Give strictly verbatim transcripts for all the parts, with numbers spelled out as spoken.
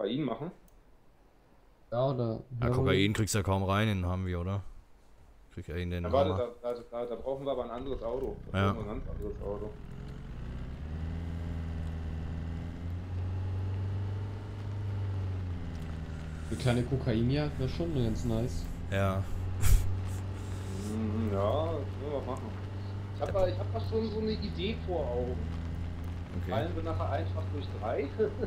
Kokain machen? Ja, oder? Ja, Kokain kriegst du ja kaum rein, den haben wir, oder? Krieg ja in den Ja, warte, Hammer. da, da, da, da brauchen wir aber ein anderes Auto. Da Ja. brauchen wir ein ganz anderes Auto. Die kleine Kokainjagd wäre schon ganz nice. Ja. Hm, ja, das können wir machen. Ich habe da, ich hab da schon so eine Idee vor Augen. Okay. Fallen wir nachher einfach durch drei.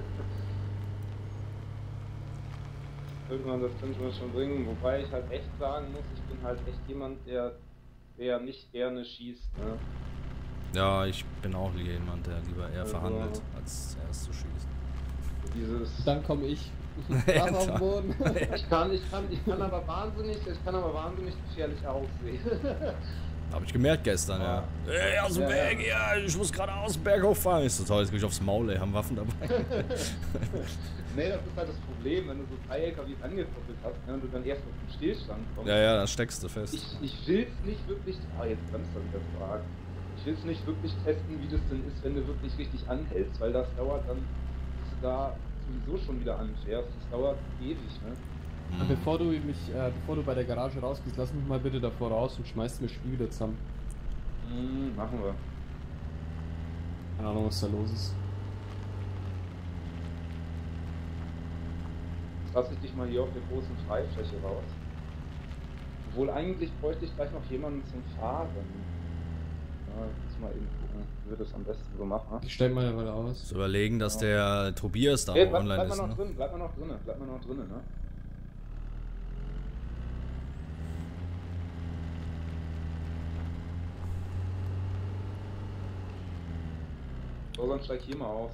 Irgendwann, das könnte man schon bringen. Wobei ich halt echt sagen muss, ich bin halt echt jemand, der, der nicht gerne schießt. Ne? Ja, ich bin auch jemand, der lieber eher Also, verhandelt, als erst zu schießen. Dieses. Dann komme ich. Ach, auf den Boden. Ich kann, ich kann, ich kann aber wahnsinnig, ich kann aber wahnsinnig gefährlich aussehen. Hab ich gemerkt gestern, ja. Ey, aus dem Ja, Berg, ja, ich muss gerade aus dem Berg hochfahren. Ich so, toll, jetzt krieg ich aufs Maul, ey, haben Waffen dabei. Nee, das ist halt das Problem, wenn du so drei L K Ws angekoppelt hast, ne, und du dann erst auf den Stillstand kommst. Ja, ja, da steckst du fest. Ich, ich will's nicht wirklich, ah, jetzt bremst er wieder so arg. Ich will's nicht wirklich testen, wie das denn ist, wenn du wirklich richtig anhältst, weil das dauert dann, bis du da sowieso schon wieder anfährst, das dauert ewig, ne? Hm. Bevor du mich, äh, bevor du bei der Garage rausgehst, lass mich mal bitte davor raus und schmeiß mir das Spiel wieder zusammen. Hm, machen wir. Keine Ahnung, was da los ist. Jetzt lasse ich dich mal hier auf der großen Freifläche raus. Obwohl eigentlich bräuchte ich gleich noch jemanden zum Fahren. Ja, jetzt mal eben gucken, wie wir das am besten so machen. Ich stell mal ja mal aus. Zu überlegen, dass der Tobias da Hey, auch bleib, online bleib mal ist, noch ne? drin, bleib mal noch drin, bleib mal noch drin, ne? So, dann steig hier mal aus.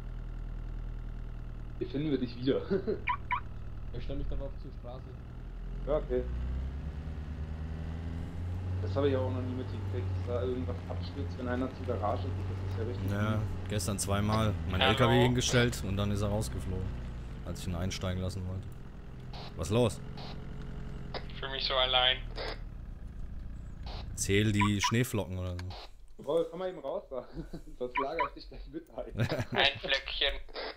Hier finden wir dich wieder. Ich stell mich darauf zur Straße. Ja, okay. Das habe ich auch noch nie mitgekriegt, dass da irgendwas abstürzt, wenn einer zur Garage geht. Das ist ja richtig. Ja, gestern zweimal mein L K W hingestellt und dann ist er rausgeflogen, als ich ihn einsteigen lassen wollte. Was ist los? Ich fühle mich so allein. Zähl die Schneeflocken oder so. Jawohl, komm mal eben raus da. Sonst lager ich dich gleich mit ein. Ein Flöckchen.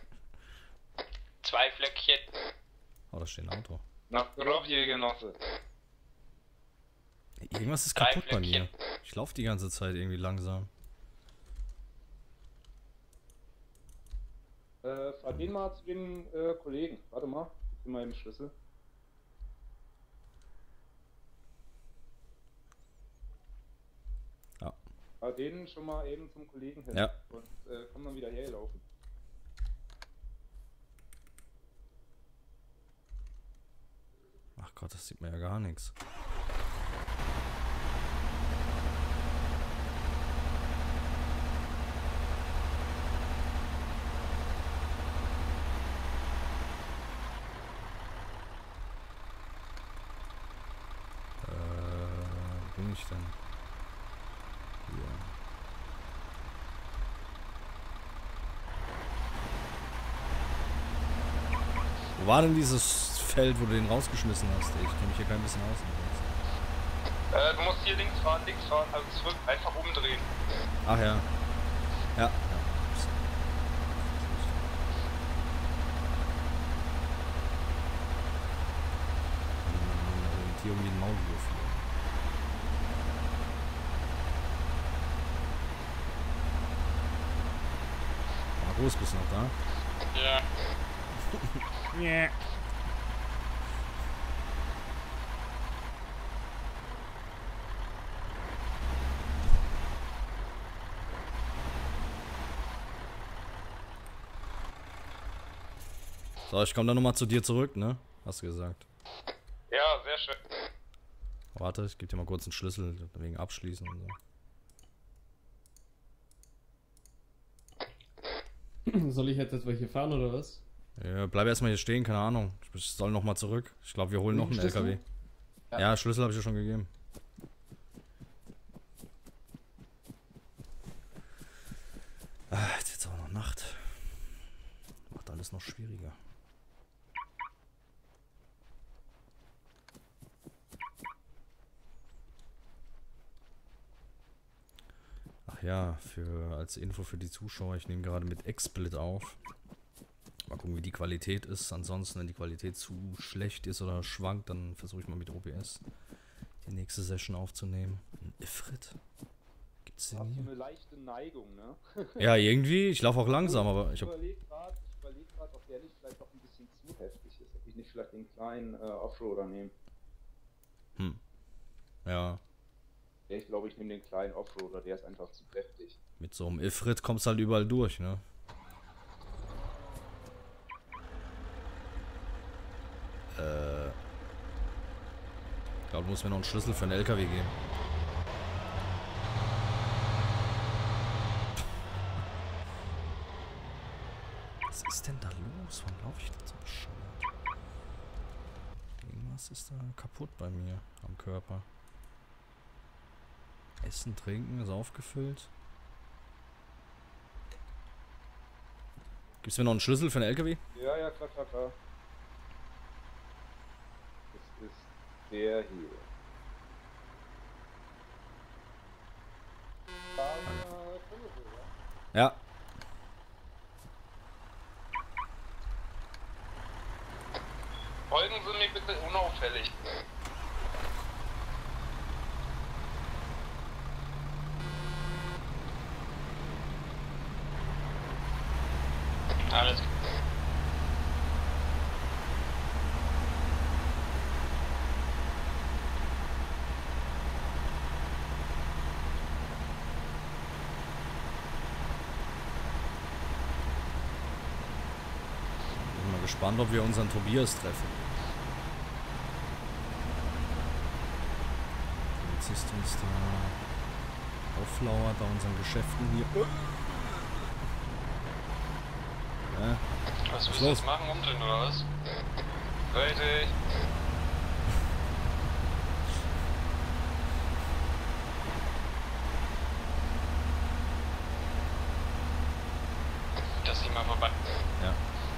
Zwei Flöckchen. Oh, da steht ein Auto. Nach Grobje, Genosse. Irgendwas ist Drei kaputt bei mir. Flöckchen. Ich laufe die ganze Zeit irgendwie langsam. Äh, fahr den mal zu den äh, Kollegen. Warte mal, ich gib mal eben Schlüssel. Ja. Fahr den schon mal eben zum Kollegen hin. Ja. Und äh, komm dann wieder hergelaufen. Ach Gott, das sieht man ja gar nichts. Äh, wo bin ich denn? Hier. Wo war denn dieses Feld, wo du den rausgeschmissen hast? Ich kenne mich hier kein bisschen aus. Äh, du musst hier links fahren, links fahren, also zurück, einfach umdrehen. Ach ja. Ja. ja. Hier um den Maulwurf hier. Markus, bist du noch da? Ja. Ja. So, ich komme dann nochmal zu dir zurück, ne? Hast du gesagt. Ja, sehr schön. Warte, ich gebe dir mal kurz einen Schlüssel wegen Abschließen und so. Soll ich jetzt etwa hier fahren oder was? Ja, bleib erstmal hier stehen, keine Ahnung. Ich soll nochmal zurück. Ich glaube, wir holen noch einen L K W. Ja. Ja, Schlüssel habe ich dir schon gegeben. Ah, jetzt ist auch noch Nacht. Macht alles noch schwieriger. Ach ja, für, als Info für die Zuschauer, ich nehme gerade mit XSplit auf. Mal gucken, wie die Qualität ist. Ansonsten, wenn die Qualität zu schlecht ist oder schwankt, dann versuche ich mal mit O B S die nächste Session aufzunehmen. Ein Ifrit. Gibt's Du den hast so hier? eine leichte Neigung, ne? Ja, irgendwie. Ich laufe auch langsam, aber ich Ich hab. überlege gerade, ich überleg grad, ob der nicht vielleicht doch ein bisschen zu heftig ist. Ob ich nicht vielleicht den kleinen äh, Offroader nehme. Hm. Ja. Ja, ich glaube, ich nehme den kleinen Offroader, der ist einfach zu kräftig. Mit so einem Ifrit kommst du halt überall durch, ne? Äh. Ich glaube, du musst mir noch einen Schlüssel für einen L K W geben. Was ist denn da los? Warum laufe ich denn so bescheuert? Irgendwas ist da kaputt bei mir am Körper. Essen, Trinken ist aufgefüllt. Gibst du mir noch einen Schlüssel für einen L K W? Ja, ja, klar, klar, klar. Das ist der hier. Ja. Folgen Sie mir bitte unauffällig. Alles. Bin mal gespannt, ob wir unseren Tobias treffen. Polizist uns da auflauert bei unseren Geschäften hier. Ja. Was willst Was du los? jetzt machen? Umdrehen oder was? Richtig. Das nicht mal vorbei. Ja.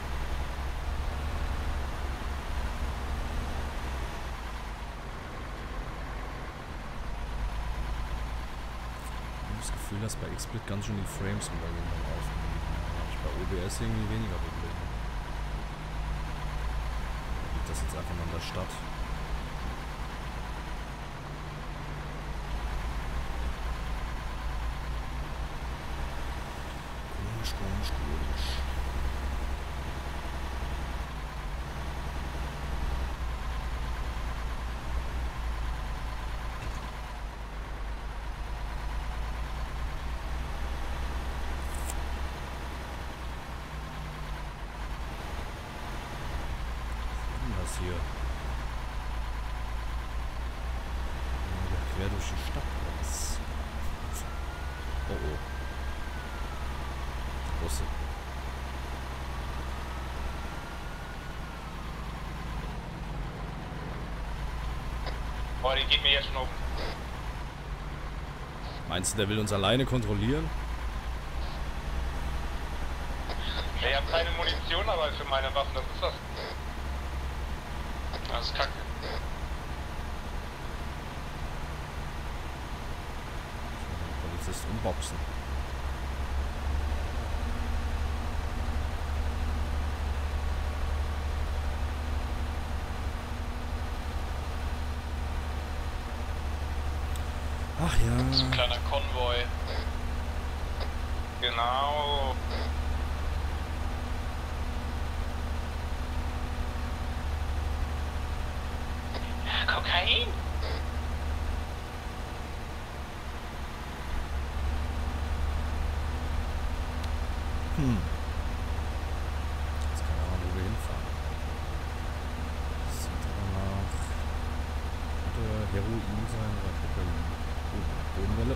Ich habe das Gefühl, dass bei X-Split ganz schön die Frames runtergehen beim Aufnehmen. Da habe ich bei O B S irgendwie weniger Probleme. Liegt das jetzt einfach nur an der Stadt? Komisch, komisch, komisch. Was ist denn das hier? Ja, quer durch die Stadt oder was? Oh oh. Busse. Boah, die geht mir jetzt schon um. Meinst du, der will uns alleine kontrollieren? Ich habe keine Munition aber für meine Waffen, das ist das. Das ist kacke. Den Polizist umboxen. Ach ja. So ein kleiner Konvoi. Genau. Kokain? Hm. Jetzt keine Ahnung, wo wir hinfahren. Das sieht aber nach... Könnte Heroin sein oder Kokain. Oh, Bodenwelle.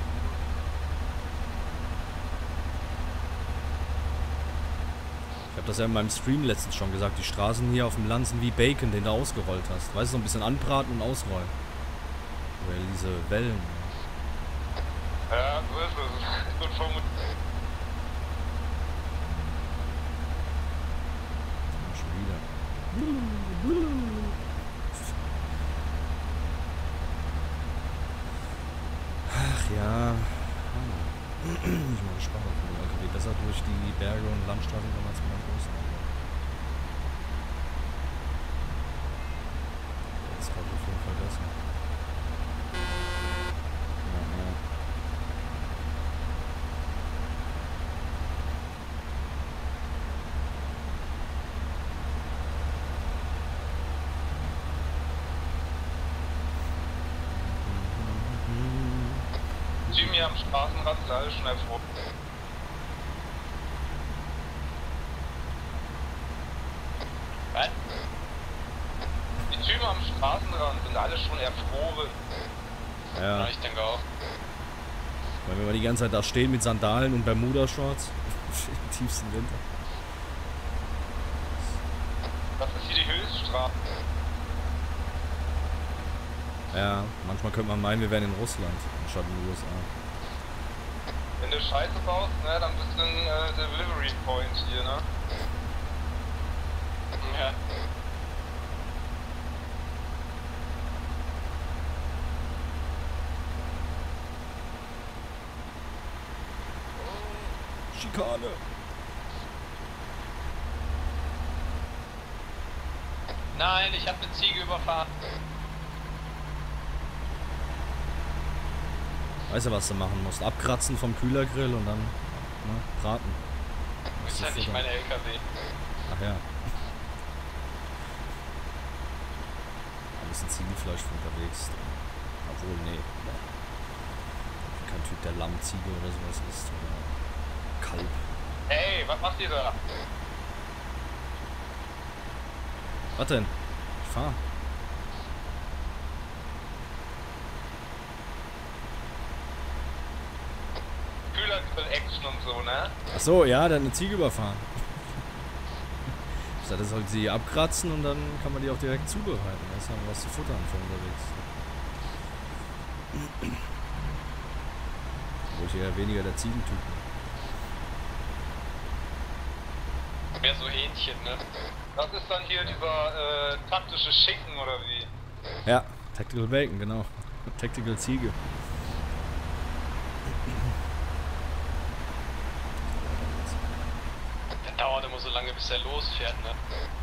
Ich habe das ja in meinem Stream letztens schon gesagt. Die Straßen hier auf dem Land sind wie Bacon, den du ausgerollt hast. Weißt du, so ein bisschen anbraten und ausrollen. Oder diese Wellen. Ja, so ist es. Gut formuliert. Schon wieder. Ach ja. Ich bin mal gespannt, ob wir den L K W besser durch die Berge und Landstraßen damals mit einem großen Auto. hier am Straßenrand sind alle schon erfroren. Was? Die Typen am Straßenrand sind alle schon erfroren. Ja. Ja, ich denke auch. Weil wir mal die ganze Zeit da stehen mit Sandalen und Bermuda-Shorts. Im tiefsten Winter. Das ist hier die Höchststrafe. Ja, manchmal könnte man meinen, wir wären in Russland, anstatt in den U S A. Wenn du Scheiße baust, ne, dann bist du ein äh, Delivery Point hier, ne? Ja. Schikane! Nein, ich habe eine Ziege überfahren. Weißt du, was du machen musst? Abkratzen vom Kühlergrill und dann ne, braten. Das ist ja nicht mein L K W. Ach ja. Ein bisschen Ziegenfleisch von unterwegs. Obwohl, nee. Kein Typ, der Lamm, Ziege oder sowas isst. Oder Kalb. Hey, was macht ihr da? Was denn? Ich fahr. Kühlergrill-Action und so, ne? Ach so, ja, der hat eine Ziege überfahren. Ich sagte, das soll sie abkratzen und dann kann man die auch direkt zubereiten. Da ist noch was zu futtern von unterwegs. Wo ich eher weniger der Ziegentyp bin. Mehr so Hähnchen, ne? Das ist dann hier dieser äh, taktische Schinken oder wie? Ja, Tactical Bacon, genau. Tactical Ziege. Der dauert immer so lange, bis er losfährt, ne?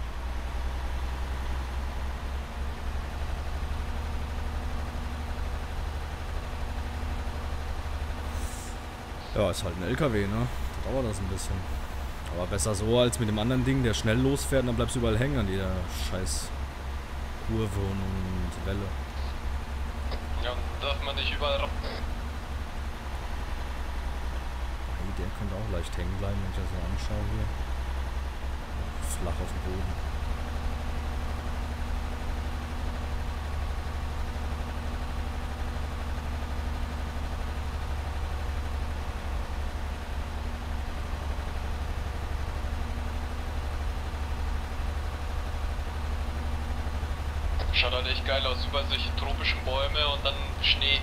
Ja, ist halt ein L K W, ne? Da dauert das ein bisschen. Aber besser so als mit dem anderen Ding, der schnell losfährt und dann bleibst du überall hängen an jeder scheiß Kurve und Welle. Ja, und darf man nicht überall. Hey, der könnte auch leicht hängen bleiben, wenn ich das so anschaue hier. Flach auf dem Boden. Schaut halt echt geil aus, über solche tropischen Bäume und dann Schnee.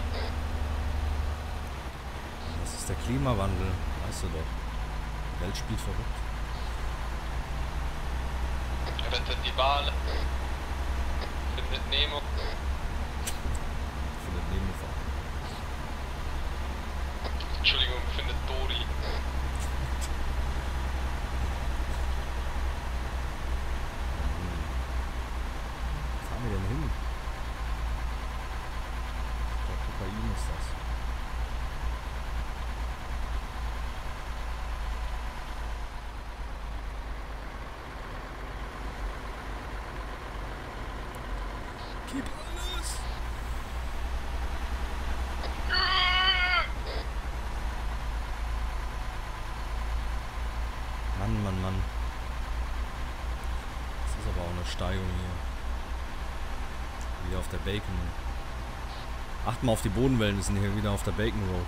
Das ist der Klimawandel, weißt du doch. Die Welt spielt verrückt. Rettet die Wale. Findet Nemo. Findet Nemo vor. Entschuldigung, findet Dory. Wo fahren wir denn hin? Ich glaube, Kokain ist das. Gib alles! Mann, Mann, Mann. Das ist aber auch eine Steigung hier. Wieder auf der Bacon. Acht mal auf die Bodenwellen, wir sind hier wieder auf der Bacon Road.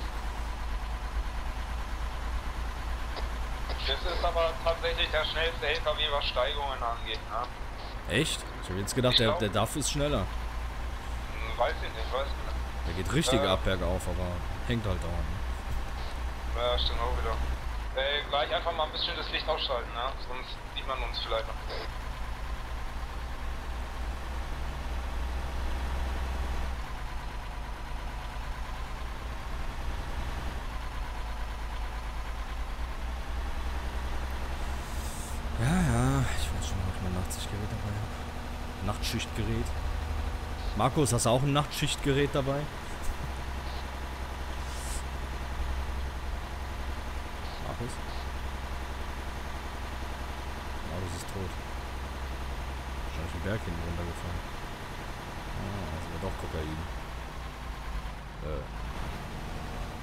Das ist aber tatsächlich der schnellste L K W, was Steigungen angeht, ne? Echt? Ich habe jetzt gedacht, Ich der, glaub- der D A F ist schneller. Hm, Weiß ich nicht, weiß ich nicht. Der geht richtig Äh. ab bergauf, aber hängt halt dauernd. Ne? Ja, stimmt auch wieder. Äh, gleich einfach mal ein bisschen das Licht ausschalten, ne? Sonst sieht man uns vielleicht noch. Ja, ja, ich weiß schon, ob ich mein Nachtsichtgerät dabei habe. Nachtschichtgerät. Markus, hast du auch ein Nachtschichtgerät dabei? Markus? Markus ist tot. Wahrscheinlich den Berg hinten runtergefallen. Ah, also war doch Kokain. Äh.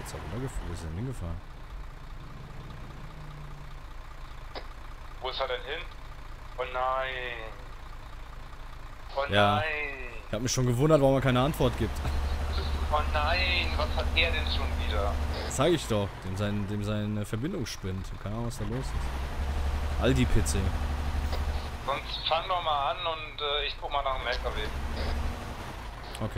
Jetzt hat er gefahren. Wo ist er denn hingefahren? Wo ist er denn hin? Oh nein. Oh Ja. nein. Ich habe mich schon gewundert, warum er keine Antwort gibt. Oh nein, was hat er denn schon wieder? Das sag ich doch. Dem sein, dem seine Verbindung spinnt. Keine Ahnung, was da los ist. Aldi-P C. Sonst fang doch mal an und äh, ich guck mal nach dem L K W. Okay.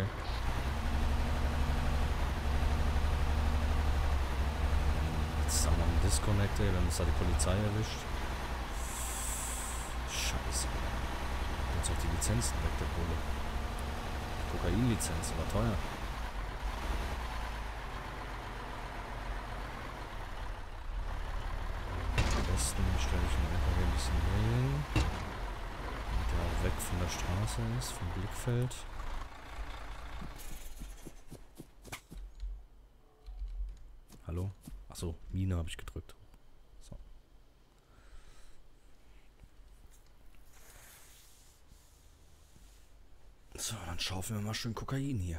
Jetzt haben wir einen Disconnect, ey. Wir haben uns da die Polizei erwischt. Scheiße. Jetzt auch die Lizenzen weg, der Kohle. Kokain-Lizenz, war teuer. Am besten stelle ich den L K W ein bisschen hier hin. Damit der auch weg von der Straße ist, vom Blickfeld. Hallo? Achso, Mine habe ich gedrückt. So. So, dann schaufeln wir mal schön Kokain hier.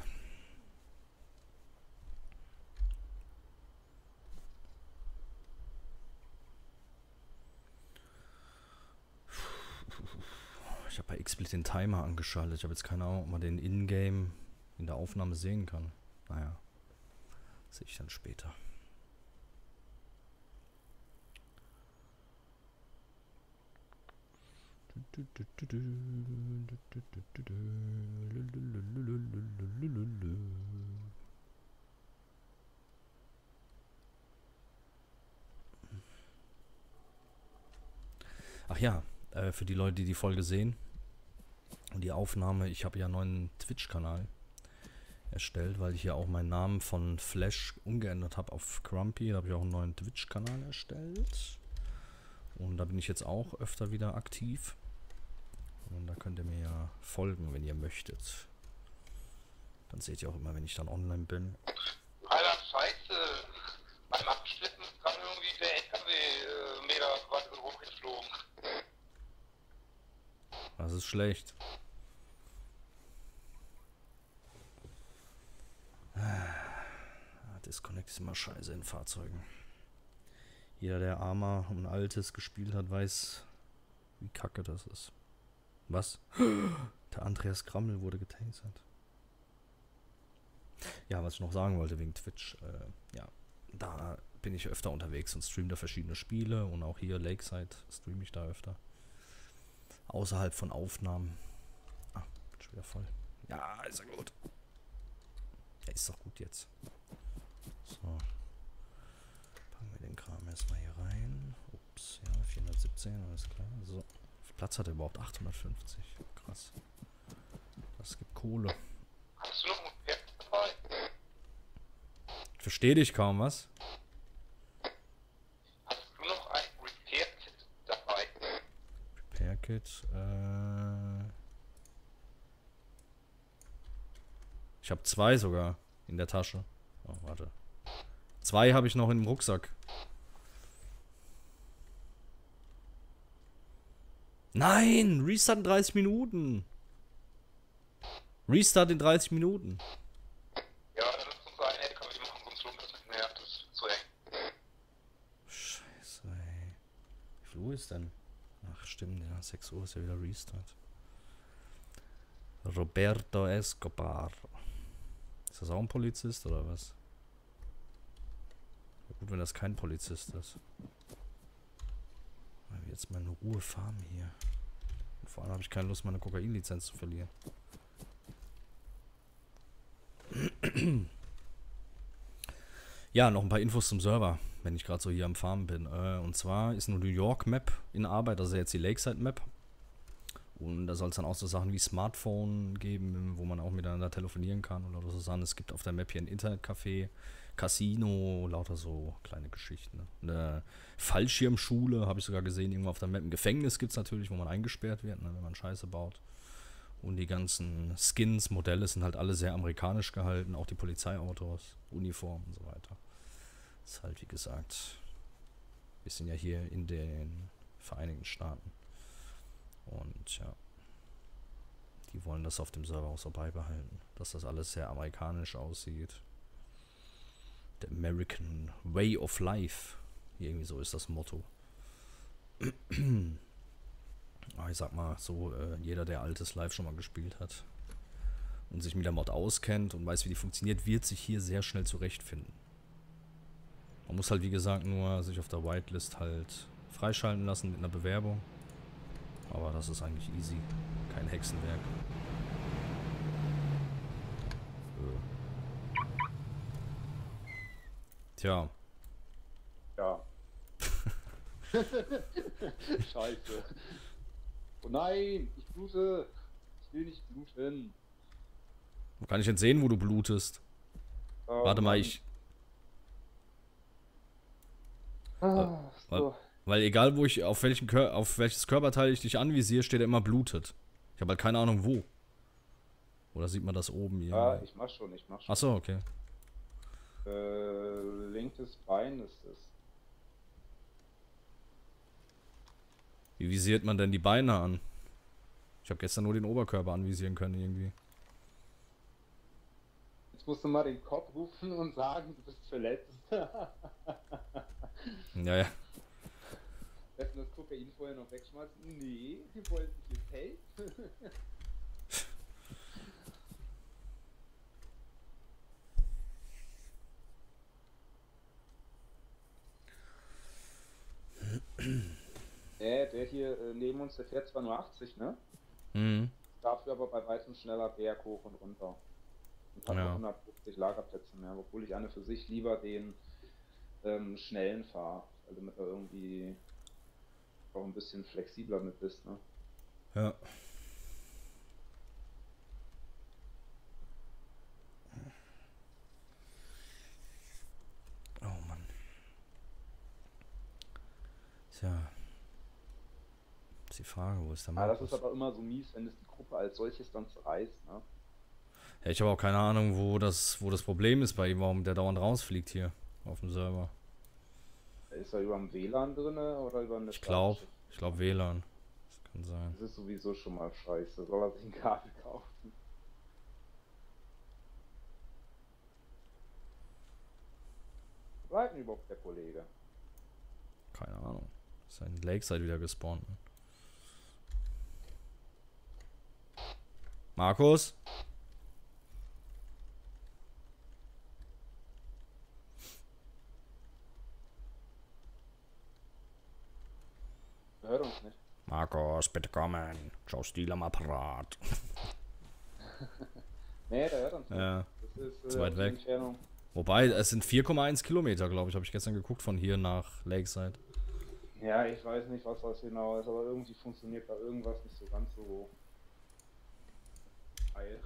Ich habe bei XSplit den Timer angeschaltet. Ich habe jetzt keine Ahnung, ob man den Ingame in der Aufnahme sehen kann. Naja, sehe ich dann später. Ach ja, äh, für die Leute, die die Folge sehen und die Aufnahme, ich habe ja einen neuen Twitch-Kanal erstellt, weil ich ja auch meinen Namen von Flash umgeändert habe auf Crumpy. Da habe ich auch einen neuen Twitch-Kanal erstellt. Und da bin ich jetzt auch öfter wieder aktiv. Und da könnt ihr mir ja folgen, wenn ihr möchtet. Dann seht ihr auch immer, wenn ich dann online bin. Alter, scheiße. Beim Abschlitten kam irgendwie der L K W äh, Meter weit hochgeflogen. Das ist schlecht. Ah, Disconnect ist immer scheiße in Fahrzeugen. Jeder, der Arma und Altes gespielt hat, weiß, wie kacke das ist. Was? Der Andreas Krammel wurde getasert. Ja, was ich noch sagen wollte wegen Twitch. Äh, ja, da bin ich öfter unterwegs und streame da verschiedene Spiele. Und auch hier Lakeside streame ich da öfter. Außerhalb von Aufnahmen. Ah, bin schon wieder voll. Ja, ist ja gut. Ja, ist doch gut jetzt. So. Packen wir den Kram erstmal hier rein. Ups, ja, vierhundertsiebzehn, alles klar. So. Platz hat er überhaupt achthundertfünfzig. Krass. Das gibt Kohle. Hast du noch ein Pferd dabei? Ich verstehe dich kaum, was? Hast du noch ein Repair-Kit dabei? Repair Kit, äh. Ich habe zwei sogar in der Tasche. Oh, warte. Zwei habe ich noch im Rucksack. Nein! Restart in dreißig Minuten! Restart in dreißig Minuten. Ja, dann lass uns einen L K W machen, sonst lohnt das nicht mehr. Das ist zu eng. Scheiße, ey. Wie viel Uhr ist denn? Ach, stimmt, ja. sechs Uhr ist ja wieder Restart. Roberto Escobar. Ist das auch ein Polizist oder was? Ja, gut, wenn das kein Polizist ist. Weil wir jetzt mal in Ruhe fahren hier. Und vor allem habe ich keine Lust, meine Kokain-Lizenz zu verlieren. Ja, noch ein paar Infos zum Server, wenn ich gerade so hier am Farmen bin. Äh, und zwar ist eine New York Map in Arbeit, also jetzt die Lakeside Map. Und da soll es dann auch so Sachen wie Smartphone geben, wo man auch miteinander telefonieren kann oder so Sachen. Es gibt auf der Map hier ein Internetcafé, Casino, lauter so kleine Geschichten. Ne? Eine Fallschirmschule habe ich sogar gesehen, irgendwo auf der Map. Ein Gefängnis gibt es natürlich, wo man eingesperrt wird, ne, wenn man Scheiße baut. Und die ganzen Skins, Modelle sind halt alle sehr amerikanisch gehalten, auch die Polizeiautos, Uniformen und so weiter. Ist halt, wie gesagt, wir sind ja hier in den Vereinigten Staaten. Und ja, die wollen das auf dem Server auch so beibehalten, dass das alles sehr amerikanisch aussieht. The American Way of Life. Irgendwie so ist das Motto. Aber ich sag mal so, äh, jeder, der altes Live schon mal gespielt hat und sich mit der Mod auskennt und weiß, wie die funktioniert, wird sich hier sehr schnell zurechtfinden. Man muss halt, wie gesagt, nur sich auf der Whitelist halt freischalten lassen mit einer Bewerbung. Aber das ist eigentlich easy. Kein Hexenwerk. Äh. Tja. Ja. Scheiße. Oh nein, ich blute. Ich will nicht bluten. Wo kann ich denn sehen, wo du blutest? Oh, Warte mal, Mann. ich... Ah, Weil, so. weil egal, wo ich, auf, welchen Kör auf welches Körperteil ich dich anvisiere, steht er immer blutet. Ich habe halt keine Ahnung, wo. Oder sieht man das oben hier? Ja, ich mach schon, ich mach schon. Achso, okay. Äh, linkes Bein ist es. Wie visiert man denn die Beine an? Ich habe gestern nur den Oberkörper anvisieren können, irgendwie. Jetzt musst du mal den Kopf rufen und sagen, du bist verletzt. Ja, ja. Hätten das Kokain vorher noch wegschmeißen? Nee, die wollten hier Tape. äh, der hier äh, neben uns, der fährt zwar nur achtzig, ne? Mhm. Dafür aber bei weitem schneller Berg hoch und runter. Und hat Ja. noch hundertfünfzig Lagerplätze mehr, obwohl ich eine für sich lieber den ähm, schnellen fahre, weil du mit da irgendwie auch ein bisschen flexibler mit bist, ne? Ja. Oh Mann. Tja. Ist die Frage, wo ist der Aber das Markus? ist aber immer so mies, wenn es die Gruppe als solches dann zerreißt, ne? Ja, ich habe auch keine Ahnung, wo das, wo das Problem ist bei ihm, warum der dauernd rausfliegt hier auf dem Server. Ist er über dem W L A N drinne oder über eine Ich glaube, ich glaube W L A N. Das kann sein. Das ist sowieso schon mal scheiße. Soll er sich ein Kabel kaufen? Wo bleibt denn überhaupt der Kollege? Keine Ahnung. Ist ein Lakeside wieder gespawnt. Ne? Markus? Er hört uns nicht. Markus, bitte kommen. Schau Stil am Apparat. Nee, der hört uns nicht. Ja. Das ist äh, zu weit die weg. Entfernung. Wobei, es sind vier Komma eins Kilometer, glaube ich. Habe ich gestern geguckt von hier nach Lakeside. Ja, ich weiß nicht, was das genau ist, aber irgendwie funktioniert da irgendwas nicht so ganz so geil.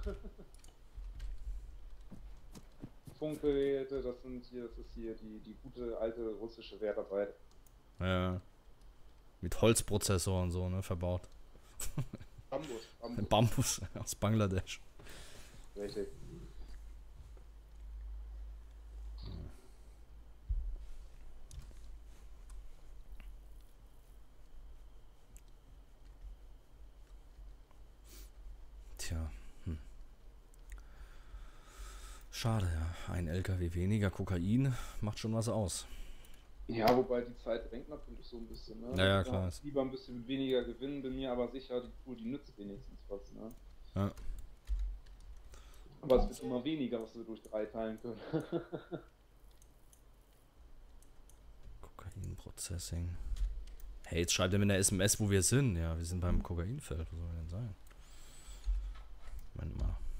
Funkgeräte, das sind hier, das ist hier die, die gute alte russische Wertarbeit. Ja. Mit Holzprozessor und so, ne, verbaut. Bambus, Bambus. Bambus aus Bangladesch. Richtig. Tja. Hm. Schade, ja. Ein L K W weniger Kokain macht schon was aus. Ja, wobei die Zeit drängt natürlich so ein bisschen, ne? Ja, ja, Ja, klar. lieber ein bisschen weniger gewinnen, bin mir aber sicher, die Pool, die nützt wenigstens was, ne? Ja. Aber es wird immer weniger, was wir durch drei teilen können. Kokain-Processing. Hey, jetzt schreibt er mir in der S M S, wo wir sind. Ja, wir sind beim Kokainfeld. Wo soll er denn sein? Moment mal.